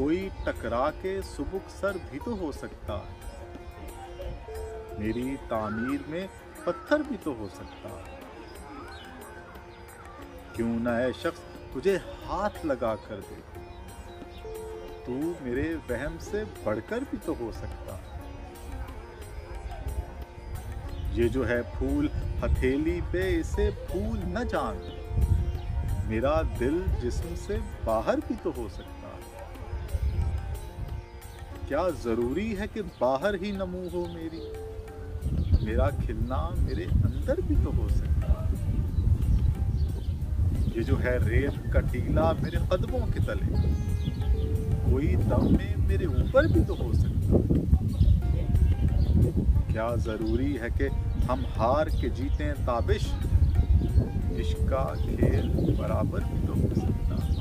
कोई टकरा के सुबुक सर भी तो हो सकता है। मेरी तामीर में पत्थर भी तो हो सकता है। क्यों न ऐ शख्स तुझे हाथ लगा कर दे, तू मेरे वहम से बढ़कर भी तो हो सकता है। ये जो है फूल हथेली पे, इसे फूल न जान, मेरा दिल जिस्म से बाहर भी तो हो सकता है। क्या जरूरी है कि बाहर ही नमू हो मेरी, मेरा खिलना मेरे अंदर भी तो हो सकता है। ये जो है रेत का टीला मेरे कदमों के तले, कोई दम में मेरे ऊपर भी तो हो सकता है। क्या जरूरी है कि हम हार के जीतें ताबिश, इश्क का खेल बराबर भी तो हो सकता है।